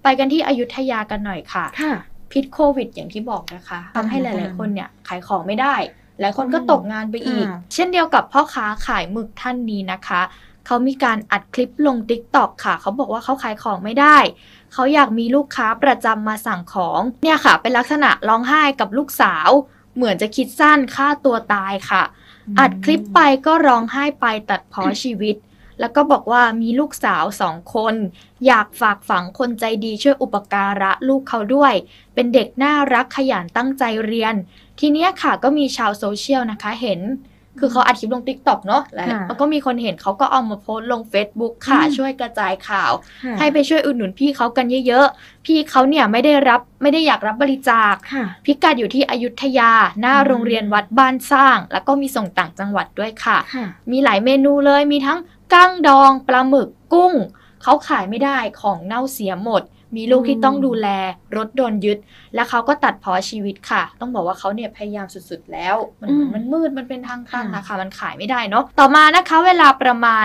ไปกันที่อยุธยากันหน่อยค่ะค่ะพิษโควิดอย่างที่บอกนะคะทำให้หลายๆคนเนี่ยขายของไม่ได้หลายคนก็ตกงานไปอีกเช่นเดียวกับพ่อค้าขายหมึกท่านนี้นะคะเขามีการอัดคลิปลง TikTok ค่ะเขาบอกว่าเขาขายของไม่ได้เขาอยากมีลูกค้าประจำมาสั่งของเนี่ยค่ะเป็นลักษณะร้องไห้กับลูกสาวเหมือนจะคิดสั้นฆ่าตัวตายค่ะอัดคลิปไปก็ร้องไห้ไปตัดพ้อชีวิตแล้วก็บอกว่ามีลูกสาว2 คนอยากฝากฝังคนใจดีช่วยอุปการะลูกเขาด้วยเป็นเด็กน่ารักขยันตั้งใจเรียนทีนี้ค่ะก็มีชาวโซเชียลนะคะเห็นคือเขาอัดคลิปลง TikTok เนาะแล้วก็มีคนเห็นเขาก็เอามาโพสต์ลง Facebook ค่ะช่วยกระจายข่าวให้ไปช่วยอุดหนุนพี่เขากันเยอะๆพี่เขาเนี่ยไม่ได้อยากรับบริจาคพิกัดอยู่ที่อยุธยาหน้าโรงเรียนวัดบ้านสร้างแล้วก็มีส่งต่างจังหวัดด้วยค่ะมีหลายเมนูเลยมีทั้งกั้งดองปลาหมึกกุ้งเขาขายไม่ได้ของเน่าเสียหมดมีลูกที่ต้องดูแลรถโดนยึดและเขาก็ตัดพ้อชีวิตค่ะต้องบอกว่าเขาเนี่ยพยายามสุดๆแล้วมันมืดมันเป็นทางตันนะคะมันขายไม่ได้เนาะต่อมานะคะเวลาประมาณ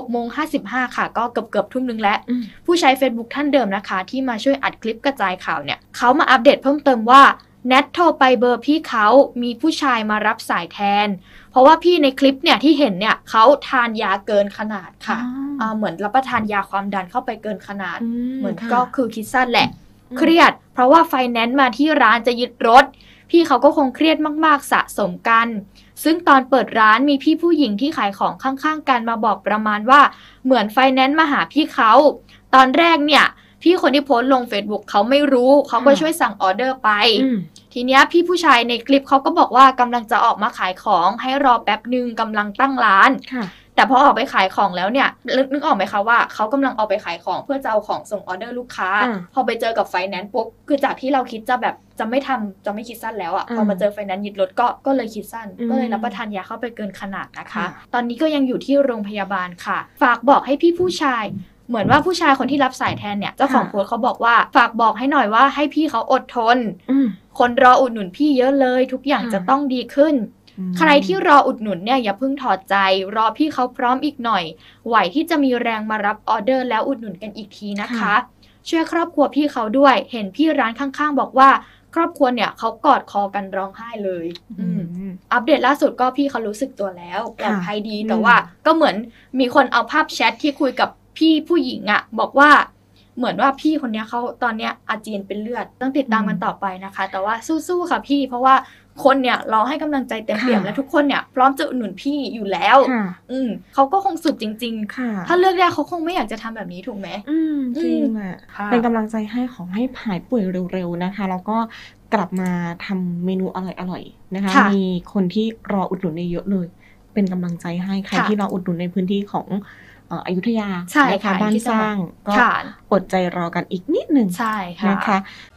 6:55 ค่ะก็เกือบทุ่มนึงแล้วผู้ใช้ Facebook ท่านเดิมนะคะที่มาช่วยอัดคลิปกระจายข่าวเนี่ยเขามาอัปเดตเพิ่มเติมว่าแนทโทรไปเบอร์พี่เขามีผู้ชายมารับสายแทนเพราะว่าพี่ในคลิปเนี่ยที่เห็นเนี่ยเขาทานยาเกินขนาดค่ะเหมือนรับประทานยาความดันเข้าไปเกินขนาดเหมือนก็คือคิดสั้นแหละเครียดเพราะว่าไฟแนนซ์มาที่ร้านจะยึดรถพี่เขาก็คงเครียดมากๆสะสมกันซึ่งตอนเปิดร้านมีพี่ผู้หญิงที่ขายของข้างๆกันมาบอกประมาณว่าเหมือนไฟแนนซ์มาหาพี่เขาตอนแรกเนี่ยพี่คนที่โพสต์ลง Facebook เขาไม่รู้เขาก็ช่วยสั่งออเดอร์ไปทีเนี้ยพี่ผู้ชายในคลิปเขาก็บอกว่ากำลังจะออกมาขายของให้รอแป๊บนึงกำลังตั้งร้านแต่พอออกไปขายของแล้วเนี่ยนึกออกไหมคะว่าเขากำลังออกไปขายของเพื่อจะเอาของส่งออเดอร์ลูกค้าพอไปเจอกับไฟแนนซ์ปุ๊บคือจากที่เราคิดจะแบบจะไม่คิดสั้นแล้วอ่ะพอมาเจอไฟแนนซ์ยึดรถก็เลยคิดสั้นก็เลยรับประทานยาเข้าไปเกินขนาดนะคะตอนนี้ก็ยังอยู่ที่โรงพยาบาลค่ะฝากบอกให้พี่ผู้ชายเหมือนว่าผู้ชายคนที่รับสายแทนเนี่ยเจ้าของโพสต์เขาบอกว่าฝากบอกให้หน่อยว่าให้พี่เขาอดทนคนรออุดหนุนพี่เยอะเลยทุกอย่างจะต้องดีขึ้นใครที่รออุดหนุนเนี่ยอย่าเพิ่งถอดใจรอพี่เขาพร้อมอีกหน่อยไหวที่จะมีแรงมารับออเดอร์แล้วอุดหนุนกันอีกทีนะคะช่วยครอบครัวพี่เขาด้วยเห็นพี่ร้านข้างๆบอกว่าครอบครัวเนี่ยเขากอดคอกันร้องไห้เลยอัปเดตล่าสุดก็พี่เขารู้สึกตัวแล้วปลอดภัยดีแต่ว่าก็เหมือนมีคนเอาภาพแชทที่คุยกับพี่ผู้หญิงอ่ะบอกว่าเหมือนว่าพี่คนนี้เขาตอนเนี้ยอาเจียนเป็นเลือดต้องติดตามกันต่อไปนะคะแต่ว่าสู้ๆค่ะพี่เพราะว่าคนเนี่ยรอให้กำลังใจเต็มเปี่ยมและทุกคนเนี่ยพร้อมจะอุดหนุนพี่อยู่แล้วเขาก็คงสุดจริงๆถ้าเลือกได้เขาคงไม่อยากจะทำแบบนี้ถูกไหมจริงอ่ะเป็นกำลังใจให้ขอให้หายป่วยเร็วๆนะคะแล้วก็กลับมาทำเมนูอร่อยๆนะคะมีคนที่รออุดหนุนเยอะเลยเป็นกำลังใจให้ใครที่รออุดหนุนในพื้นที่ของอยุธยานะคะบ้านสร้างก็อดใจรอกันอีกนิดหนึ่งนะคะ